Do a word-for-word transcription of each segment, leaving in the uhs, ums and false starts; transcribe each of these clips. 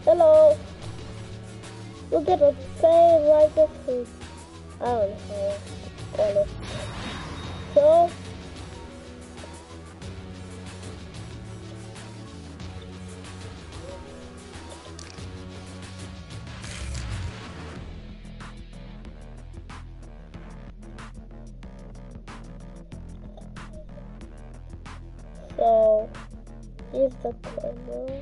Hello. Look at the same right next to I don't know how to call it. So So here's the camera.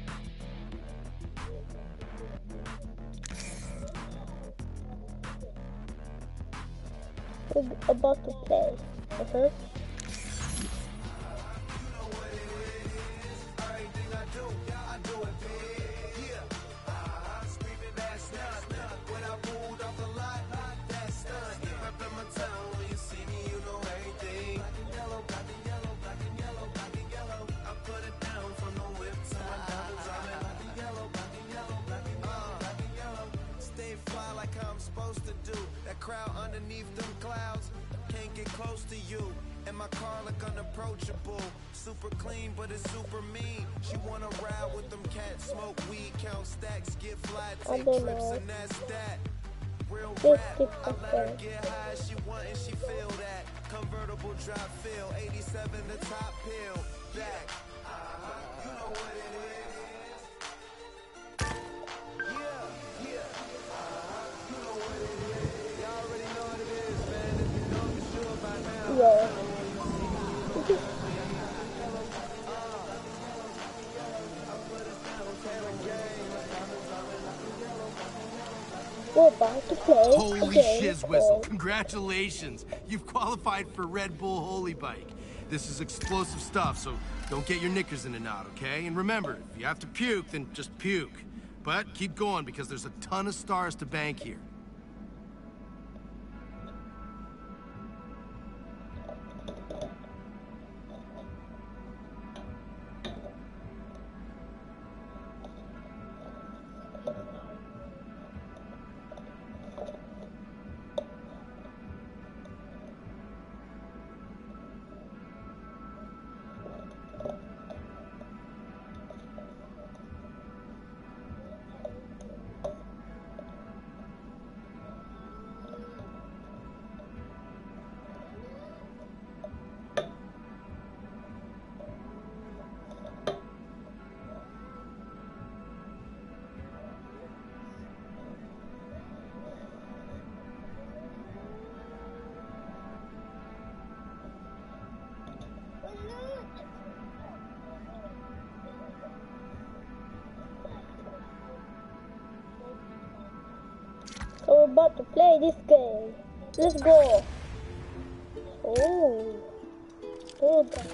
We're about to play. Uh-huh. Crowd underneath them clouds can't get close to you, and my car look unapproachable. Super clean, but it's super mean. She wanna ride with them cats, smoke weed, count stacks, get fly, take trips, know. And that's that. Real rap, I let her get high as she want and she feel that. Convertible drop feel, eighty-seven the top hill, back. Uh-huh. You know what it is. Yeah. We're about to play. Holy shiz whistle. Congratulations. You've qualified for Red Bull Holy Bike. This is explosive stuff, so don't get your knickers in a knot, okay? And remember, if you have to puke, then just puke. But keep going, because there's a ton of stars to bank here. So we're about to play this game. Let's go. Oh. Oh, God.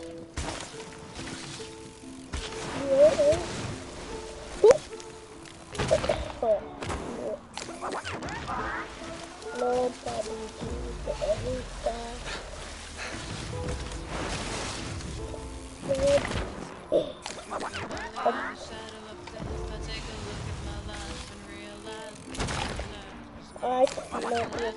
Yeah. Oh. Nobody do any stuff. I cannot do it.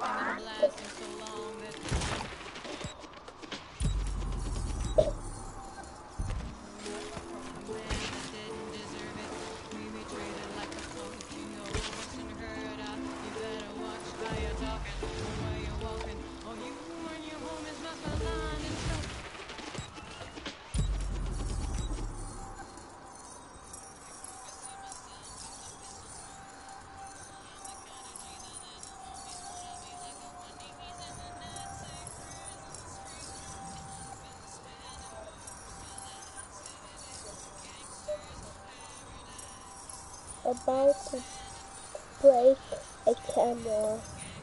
About to break a camera.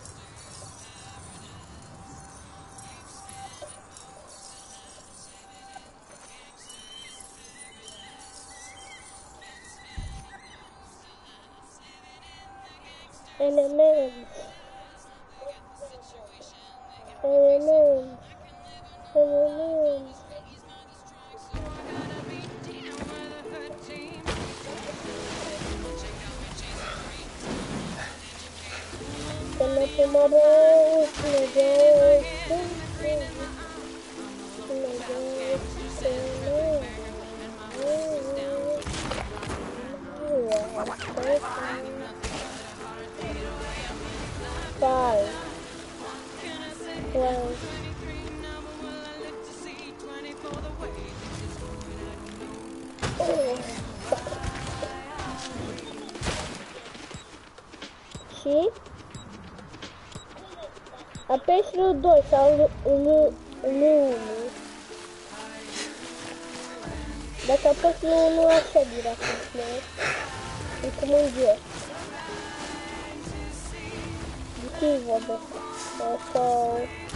Elements. Elements. Elements. Tomorrow, tomorrow, tomorrow, Five. Twelve. Și apeși L doi sau L unu. Dacă apeși L unu așa direct, e cum un joc. De ce îi vorbesc? Sau...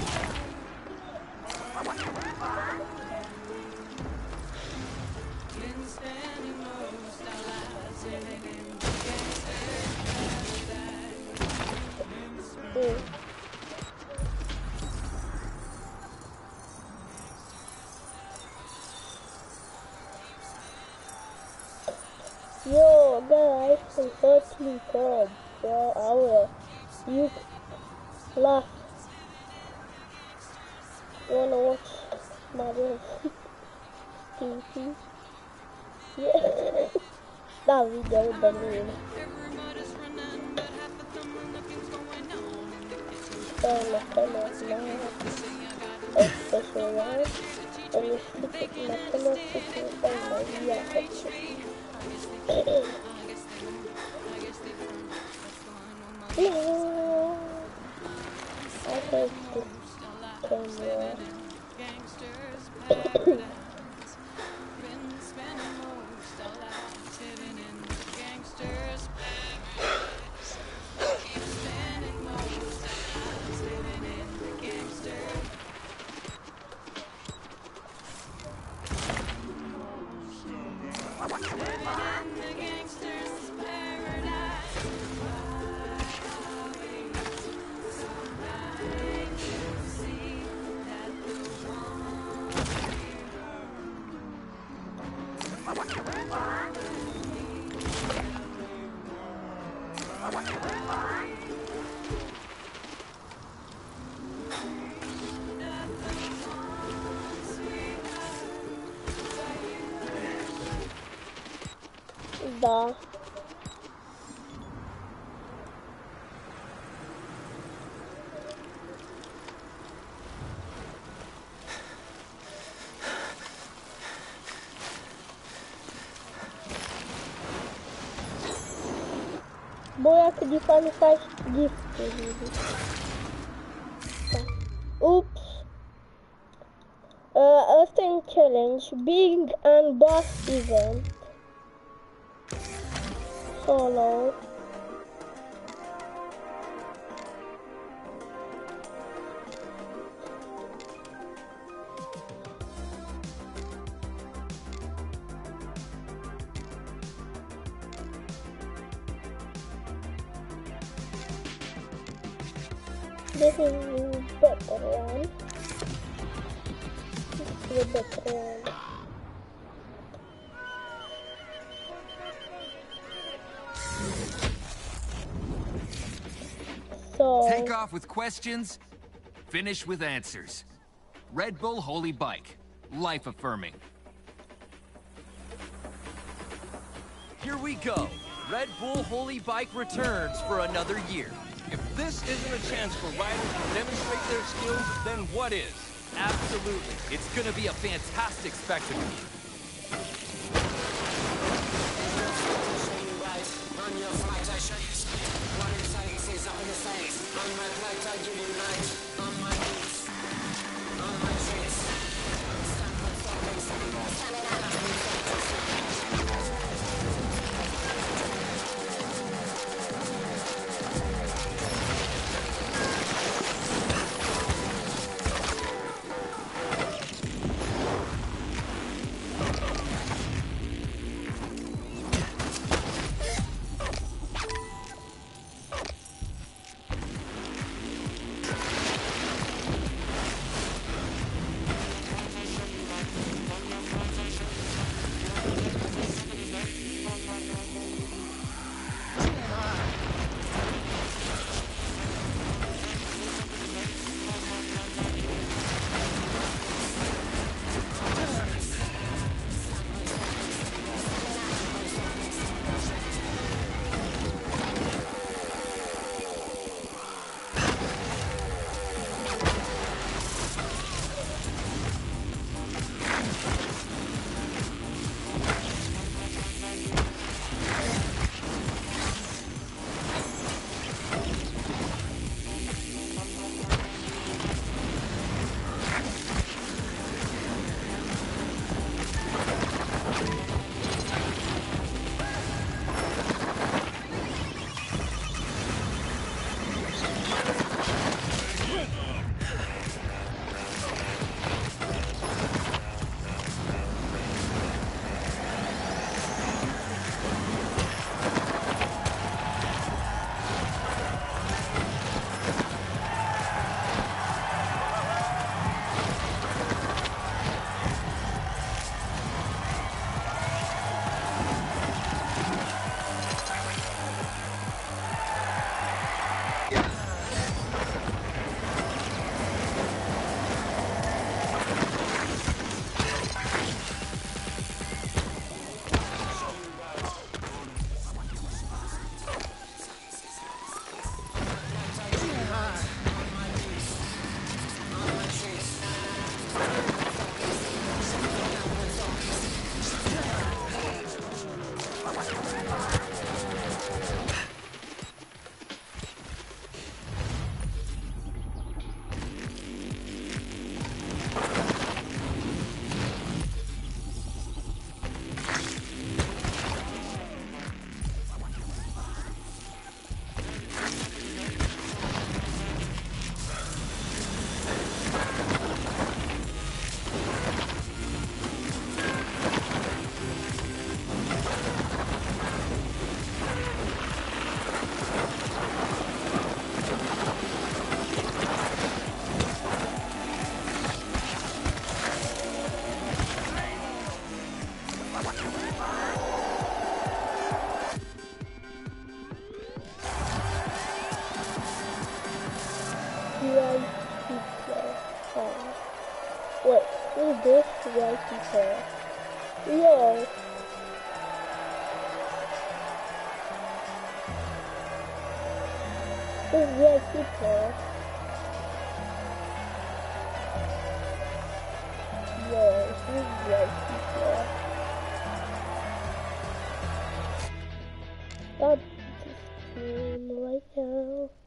Yo, guys, I'm thirteen club. So I will. You laugh. You wanna watch my real T V? Yeah. That video with the meme. So my camera now. Especially one. And you stick it in my camera, stick it on my reaction. No, I hate this camera. Da. Boia cât de fain faci gifturi. Oops. Uh, asta e un challenge. Big and boss event. Solo. This is the better one. This is the better one. So, take off with questions, finish with answers. Red Bull Holy Bike, life affirming. Here we go. Red Bull Holy Bike returns for another year. If this isn't a chance for riders to demonstrate their skills, then what is? Absolutely. It's gonna be a fantastic spectacle. this V I P pass. Yo. This V I P pass. Yo, this is V I P pass. That's the screen right now.